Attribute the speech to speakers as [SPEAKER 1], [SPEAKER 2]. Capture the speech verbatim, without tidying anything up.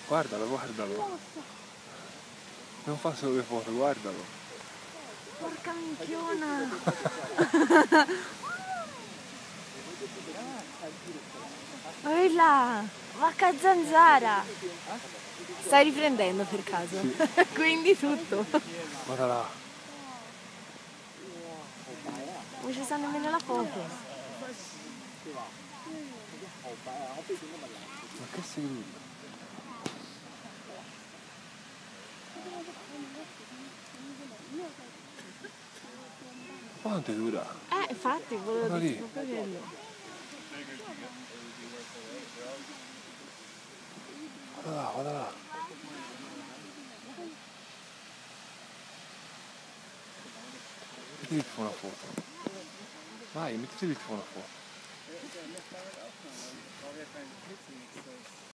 [SPEAKER 1] Guardalo, guardalo. Non fa solo le foto, guardalo.
[SPEAKER 2] Porca minchiona. Ehi vacca zanzara. Stai riprendendo per caso?
[SPEAKER 1] Sì.
[SPEAKER 2] Quindi tutto.
[SPEAKER 1] Guarda là.
[SPEAKER 2] Non ci sta nemmeno la foto.
[SPEAKER 1] Ma che sei? Quanto dura?
[SPEAKER 2] Eh, infatti, volevo
[SPEAKER 1] Guarda
[SPEAKER 2] dire
[SPEAKER 1] lì.
[SPEAKER 2] proprio quello.
[SPEAKER 1] Guarda là, guarda là. Mettiti una foto. Vai, mettiti una foto.